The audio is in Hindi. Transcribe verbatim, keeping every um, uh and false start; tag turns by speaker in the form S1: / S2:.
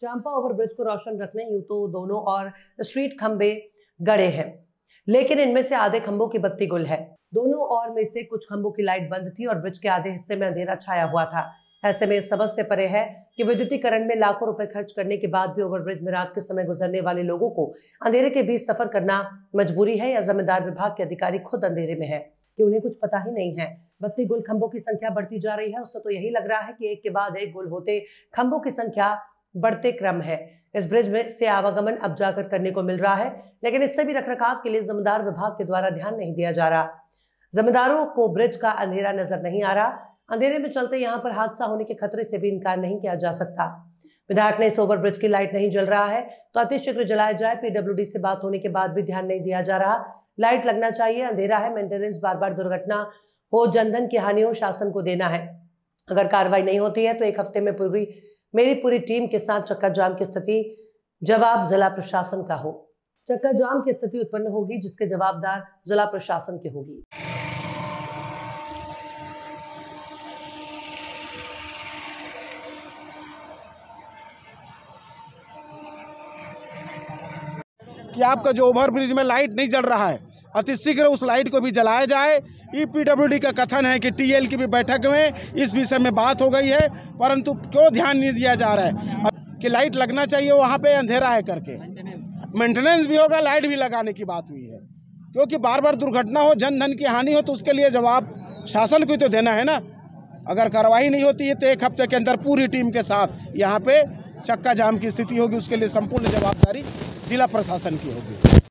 S1: चांपा ओवरब्रिज को रोशन रखने यूं तो दोनों और स्ट्रीट खंबे गड़े हैं, लेकिन इनमें से आधे खंभों की बत्ती गुल है। दोनों और में से कुछ खंभों की लाइट बंद थी और ब्रिज के आधे हिस्से में अंधेरा छाया हुआ था। ऐसे में इस समझ से परे है कि विद्युतीकरण में लाखों रुपए खर्च करने के बाद भी ओवरब्रिज में रात के समय गुजरने वाले लोगों को अंधेरे के बीच सफर करना मजबूरी है या जिम्मेदार विभाग के अधिकारी खुद अंधेरे में है कि उन्हें कुछ पता ही नहीं है। बत्ती गुल खंभों की संख्या बढ़ती जा रही है, उससे तो यही लग रहा है कि एक के बाद एक गुल होते खंभों की संख्या बढ़ते क्रम है। इस ब्रिज में से आवागमन अब जाकर करने को मिल रहा है, लेकिन इससे भी रखरखाव के लिए जिम्मेदार विभाग के द्वारा ध्यान नहीं दिया जा रहा। जिम्मेदारों को ब्रिज का अंधेरा नजर नहीं आ रहा। अंधेरे में चलते यहाँ पर हादसा होने के खतरे से भी इनकार नहीं किया जा सकता। विधायक ने इस ओवरब्रिज की लाइट नहीं जल रहा है तो अतिशीघ्र जलाया जाए। पीडब्ल्यूडी से बात होने के बाद भी ध्यान नहीं दिया जा रहा। लाइट लगना चाहिए, अंधेरा है, मेंटेनेंस, बार बार दुर्घटना हो, जनधन की हानि हो, शासन को देना है। अगर कार्रवाई नहीं होती है तो एक हफ्ते में पूरी मेरी पूरी टीम के साथ चक्का जाम की स्थिति जवाब जिला प्रशासन का हो। चक्का जाम की स्थिति उत्पन्न होगी जिसके जवाबदार जिला प्रशासन की होगी।
S2: कि आपका जो ओवरब्रिज में लाइट नहीं जल रहा है, अतिशीघ्र उस लाइट को भी जलाया जाए। ई पीडब्ल्यूडी का कथन है कि टीएल की भी बैठक में इस विषय में बात हो गई है, परंतु क्यों ध्यान नहीं दिया जा रहा है कि लाइट लगना चाहिए, वहाँ पे अंधेरा है करके। मेंटेनेंस भी होगा, लाइट भी लगाने की बात हुई है, क्योंकि बार बार दुर्घटना हो, जन धन की हानि हो, तो उसके लिए जवाब शासन को ही तो देना है ना। अगर कार्रवाई नहीं होती है तो एक हफ्ते के अंदर पूरी टीम के साथ यहाँ पे चक्का जाम की स्थिति होगी, उसके लिए संपूर्ण जवाबदारी जिला प्रशासन की होगी।